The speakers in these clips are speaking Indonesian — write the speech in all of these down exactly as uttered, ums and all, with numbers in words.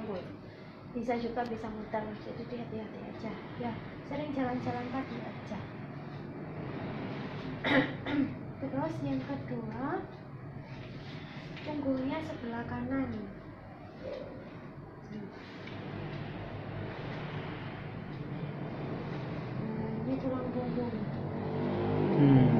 lembut. Bisa juga bisa muter, jadi hati-hati aja ya, sering jalan-jalan kaki aja. Terus yang kedua, punggungnya sebelah kanan. Nah, ini tulang punggung. Hmm.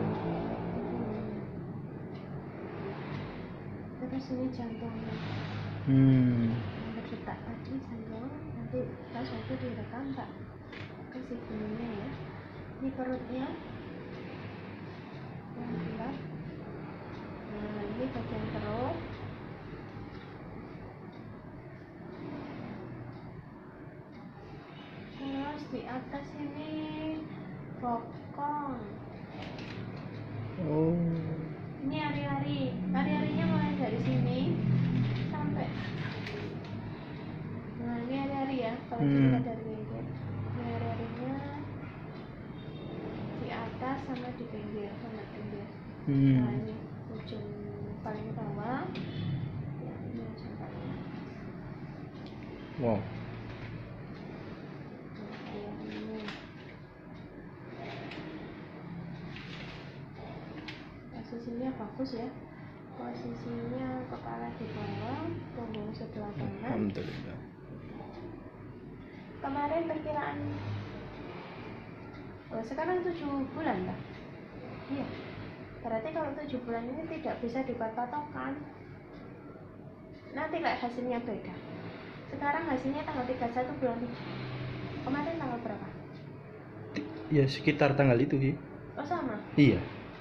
Terus ini jantungnya. Hmm. Berdetak tadi jantung, nanti pas waktu direkam tak kasih bunyinya ya. Ini perutnya yang bulat. Nah, ini bagian perut. Terus di atas ini bokong. Oh. Ini ari-ari. Ari-arinya mulai dari sini sampai. Nah, ini ari-ari ya. Kalau Hmm. dilihat dari pinggir. Ini ari-arinya di atas sama di pinggir, sama pinggir. Hmm. Nah, ini ujung paling bawah. Ya, ini ujung paling atas. Wow. Posisinya bagus ya, posisinya kepala di bawah, punggung sebelah kanan. Alhamdulillah. Kemarin perkiraan, oh sekarang tujuh bulan lah. Iya, berarti kalau tujuh bulan ini tidak bisa dipatokkan. Nanti kayak hasilnya beda. Sekarang hasilnya tanggal tiga puluh satu bulan tujuh. Kemarin tanggal berapa? Ya sekitar tanggal itu sih. Oh sama? Iya.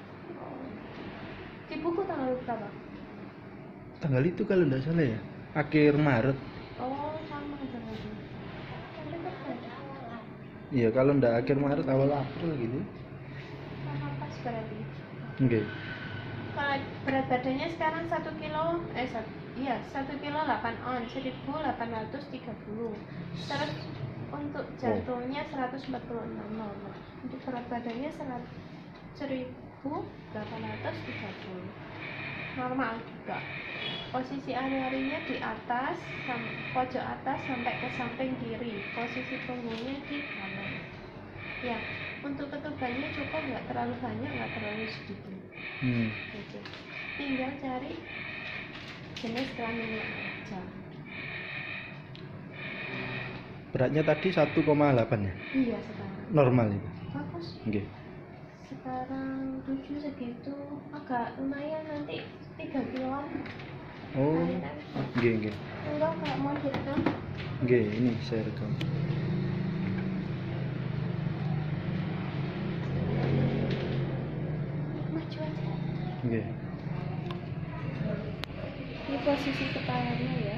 Di buku tanggal berapa? Tanggal itu kalau tidak salah ya, akhir Maret. Oh sama berarti. Tapi kok beda? Iya, kalau tidak akhir Maret awal April gitu. Sama pas berarti. Oke. Okay. Kalau berat badannya sekarang satu kilo, eh satu, iya satu kilo delapan on, seribu delapan ratus tiga puluh. Terus untuk jantungnya seratus empat puluh enam normal. Untuk berat badannya seribu delapan ratus tiga puluh. Normal juga. Posisi ari-arinya di atas, pojok atas sampai ke samping kiri. Posisi punggungnya di kanan. Ya, untuk ketubannya cukup, nggak terlalu banyak, nggak terlalu sedikit. Hmm. Gitu. Tinggal cari jenis kelaminnya aja. Beratnya tadi satu koma delapan ya? Iya sekarang. Normal itu. Bagus. Oke. Okay. Sekarang tujuh segitu, agak lumayan nanti tiga kiloan. Oh. Oke oke. Enggak nggak mau direkam. Oke, ini saya rekam. Maju aja. Oke. Ini posisi kepalanya ya.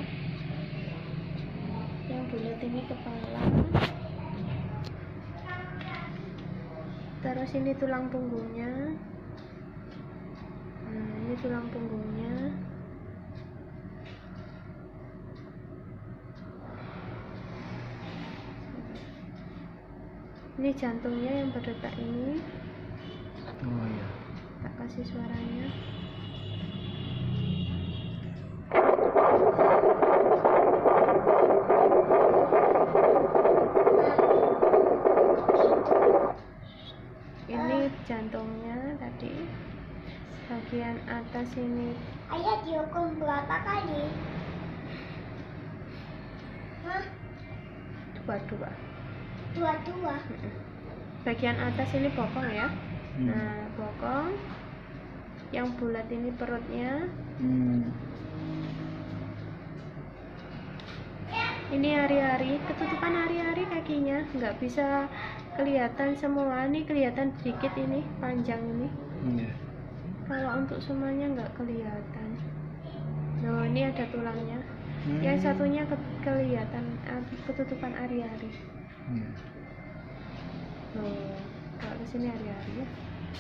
Yang bulat ini kepala. Terus ini tulang punggungnya. Nah, ini tulang punggungnya. Ini jantungnya yang berdetak ini. Oh iya. Tak kasih suaranya. Ini jantungnya tadi. Bagian atas ini. Ayah dihukum berapa kali? Hah? Dua-dua. Dua-dua? Bagian atas ini bokong ya. Hmm. Nah, bokong. Yang bulat ini perutnya. Hmm. Ini hari-hari, ketutupan hari-hari kakinya, nggak bisa kelihatan semua. Ini kelihatan sedikit ini, panjang ini. Iya. Kalau untuk semuanya nggak kelihatan. Nah, ini ada tulangnya. Hmm. Yang satunya ke kelihatan uh, ketutupan ari-ari. Iya. Loh, kalau di sini ari-ari ya.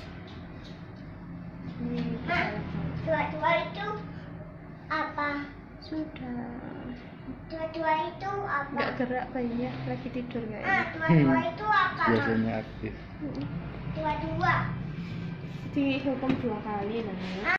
Ini Hah? kepala. Dua-dua itu apa? Sudah. Dua-dua itu apa? Nggak gerak bayinya, lagi tidur Ah, kayaknya. dua-dua Hmm. itu apa? Biasanya aktif. Mm. Dua-dua. Dihukum dua kali namanya.